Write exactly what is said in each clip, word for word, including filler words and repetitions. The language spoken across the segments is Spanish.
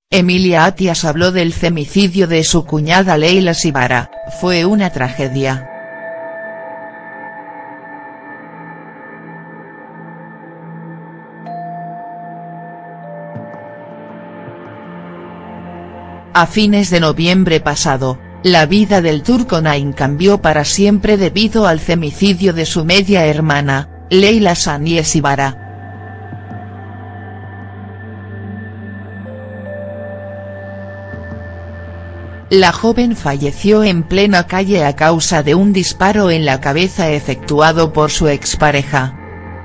Emilia Attias habló del femicidio de su cuñada Leila Sibara: "Fue una tragedia. A fines de noviembre pasado, la vida del turco Naim cambió para siempre debido al femicidio de su media hermana, Leila Saniye Sibara. La joven falleció en plena calle a causa de un disparo en la cabeza efectuado por su expareja.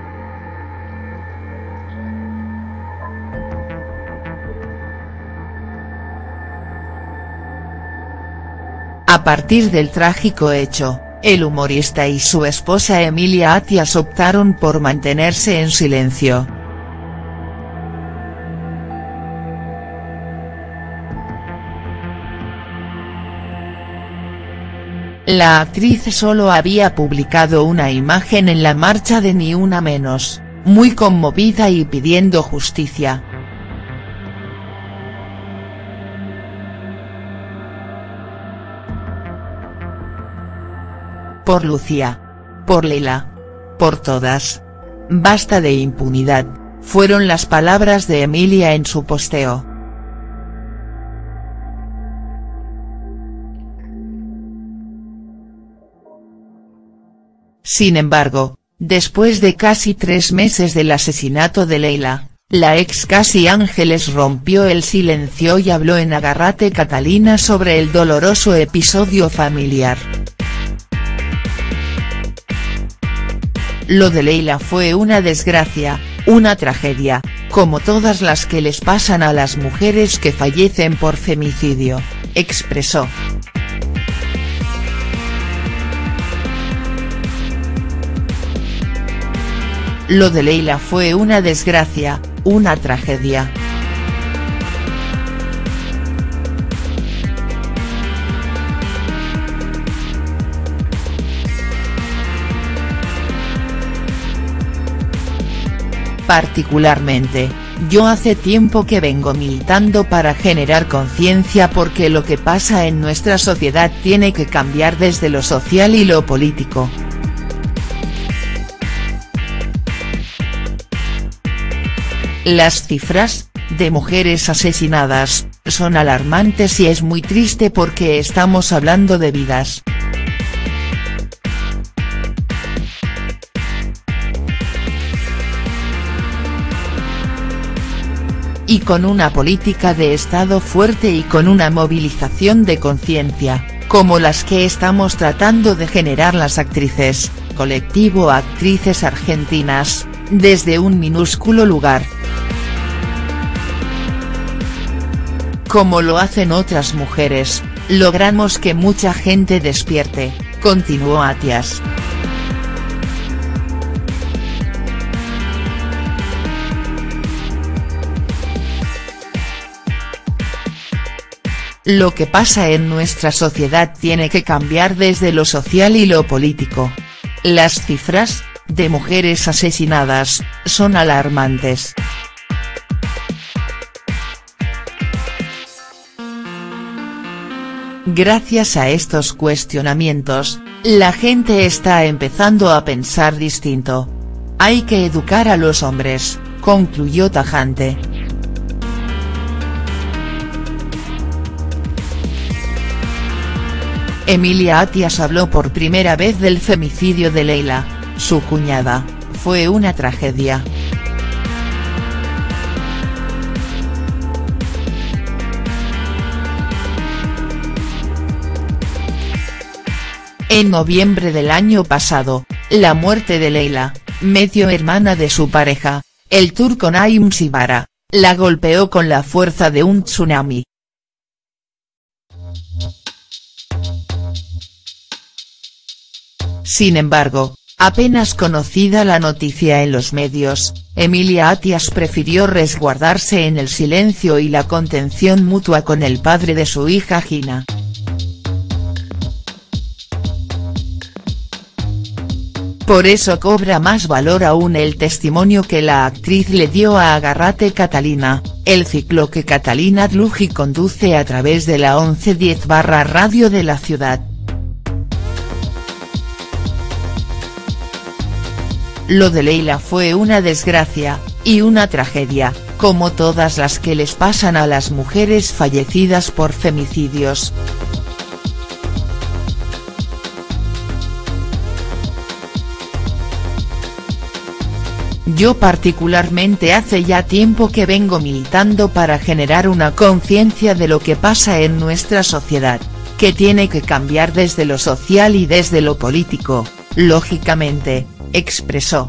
A partir del trágico hecho, el humorista y su esposa Emilia Attias optaron por mantenerse en silencio. La actriz solo había publicado una imagen en la marcha de Ni Una Menos, muy conmovida y pidiendo justicia. Por Lucía. Por Leila. Por todas. Basta de impunidad, fueron las palabras de Emilia en su posteo. Sin embargo, después de casi tres meses del asesinato de Leila, la ex Casi Ángeles rompió el silencio y habló en Agárrate Catalina sobre el doloroso episodio familiar. Lo de Leila fue una desgracia, una tragedia, como todas las que les pasan a las mujeres que fallecen por femicidio, expresó. Lo de Leila fue una desgracia, una tragedia. Particularmente, yo hace tiempo que vengo militando para generar conciencia porque lo que pasa en nuestra sociedad tiene que cambiar desde lo social y lo político. Las cifras, de mujeres asesinadas, son alarmantes y es muy triste porque estamos hablando de vidas. Y con una política de Estado fuerte y con una movilización de conciencia, como las que estamos tratando de generar las actrices, colectivo Actrices Argentinas, desde un minúsculo lugar. Como lo hacen otras mujeres, logramos que mucha gente despierte, continuó Attias. Lo que pasa en nuestra sociedad tiene que cambiar desde lo social y lo político. Las cifras, de mujeres asesinadas, son alarmantes. Gracias a estos cuestionamientos, la gente está empezando a pensar distinto. Hay que educar a los hombres, concluyó tajante. Emilia Attias habló por primera vez del femicidio de Leila, su cuñada: "Fue una tragedia. En noviembre del año pasado, la muerte de Leila, medio hermana de su pareja, el turco Naim Sibara, la golpeó con la fuerza de un tsunami. Sin embargo, apenas conocida la noticia en los medios, Emilia Attias prefirió resguardarse en el silencio y la contención mutua con el padre de su hija Gina. Por eso cobra más valor aún el testimonio que la actriz le dio a Agárrate Catalina. el ciclo que Catalina Dluji conduce a través de la once diez barra radio de la ciudad. Lo de Leila fue una desgracia, y una tragedia, como todas las que les pasan a las mujeres fallecidas por femicidios. Yo particularmente hace ya tiempo que vengo militando para generar una conciencia de lo que pasa en nuestra sociedad, que tiene que cambiar desde lo social y desde lo político, lógicamente, expresó.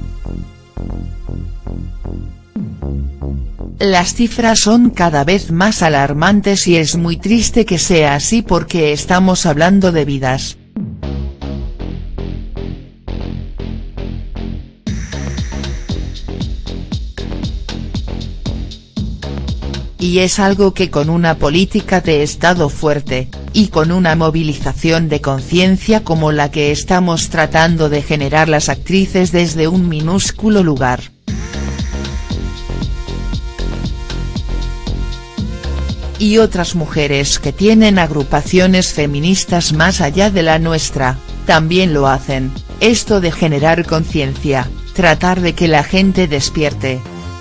Las cifras son cada vez más alarmantes y es muy triste que sea así porque estamos hablando de vidas. Y es algo que con una política de Estado fuerte, y con una movilización de conciencia como la que estamos tratando de generar las actrices desde un minúsculo lugar. Y otras mujeres que tienen agrupaciones feministas más allá de la nuestra, también lo hacen, esto de generar conciencia, tratar de que la gente despierte.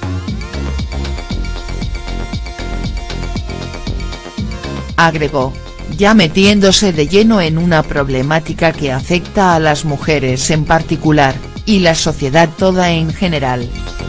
Agregó, ya metiéndose de lleno en una problemática que afecta a las mujeres en particular, y la sociedad toda en general.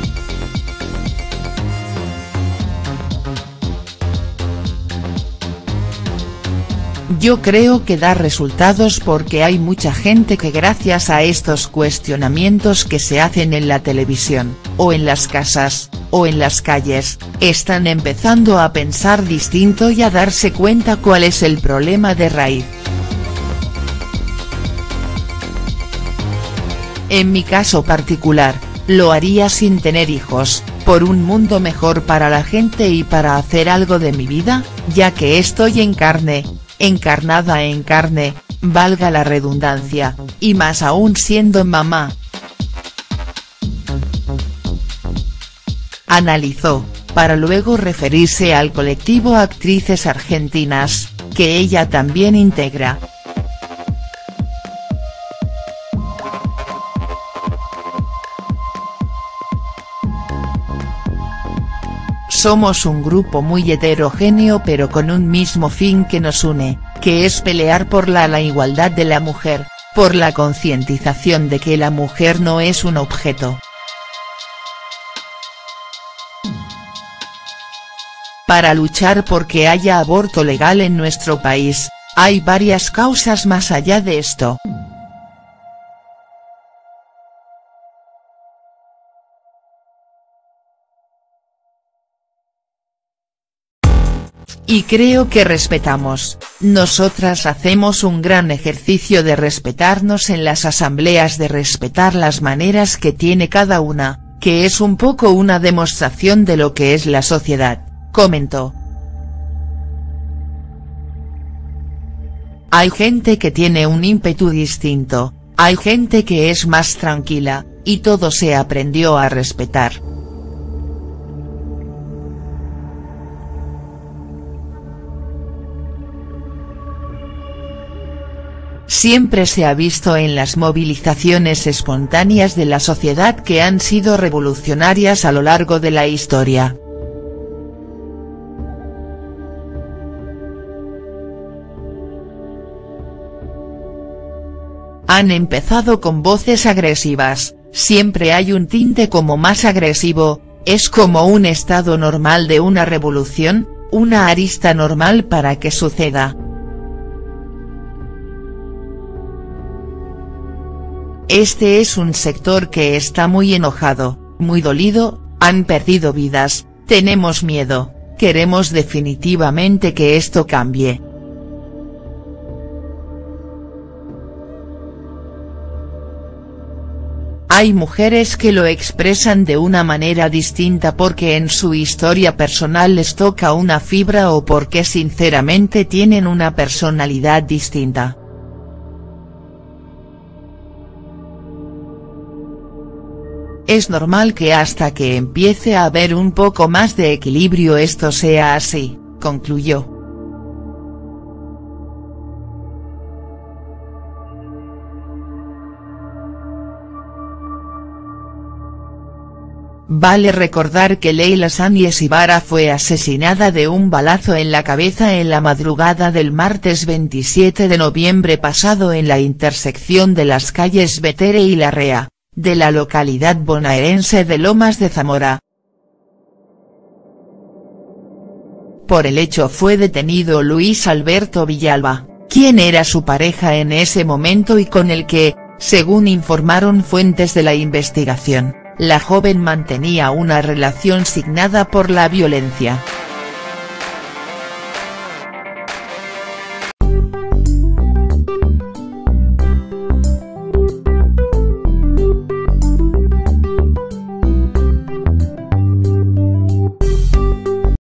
Yo creo que da resultados porque hay mucha gente que gracias a estos cuestionamientos que se hacen en la televisión, o en las casas, o en las calles, están empezando a pensar distinto y a darse cuenta cuál es el problema de raíz. En mi caso particular, lo haría sin tener hijos, por un mundo mejor para la gente y para hacer algo de mi vida, ya que estoy en carne, encarnada en carne, valga la redundancia, y más aún siendo mamá. Analizó, para luego referirse al colectivo Actrices Argentinas, que ella también integra. Somos un grupo muy heterogéneo pero con un mismo fin que nos une, que es pelear por la, la igualdad de la mujer, por la concientización de que la mujer no es un objeto. Para luchar porque haya aborto legal en nuestro país, hay varias causas más allá de esto. Y creo que respetamos, nosotras hacemos un gran ejercicio de respetarnos en las asambleas, de respetar las maneras que tiene cada una, que es un poco una demostración de lo que es la sociedad, comentó. Hay gente que tiene un ímpetu distinto, hay gente que es más tranquila, y todo se aprendió a respetar. Siempre se ha visto en las movilizaciones espontáneas de la sociedad que han sido revolucionarias a lo largo de la historia. Han empezado con voces agresivas, siempre hay un tinte como más agresivo, es como un estado normal de una revolución, una arista normal para que suceda. Este es un sector que está muy enojado, muy dolido, han perdido vidas, tenemos miedo, queremos definitivamente que esto cambie. Hay mujeres que lo expresan de una manera distinta porque en su historia personal les toca una fibra o porque sinceramente tienen una personalidad distinta. Es normal que hasta que empiece a haber un poco más de equilibrio esto sea así, concluyó. Vale recordar que Leila Sánchez Ibarra fue asesinada de un balazo en la cabeza en la madrugada del martes veintisiete de noviembre pasado en la intersección de las calles Vetere y Larrea, de la localidad bonaerense de Lomas de Zamora. Por el hecho fue detenido Luis Alberto Villalba, quien era su pareja en ese momento y con el que, según informaron fuentes de la investigación, la joven mantenía una relación signada por la violencia.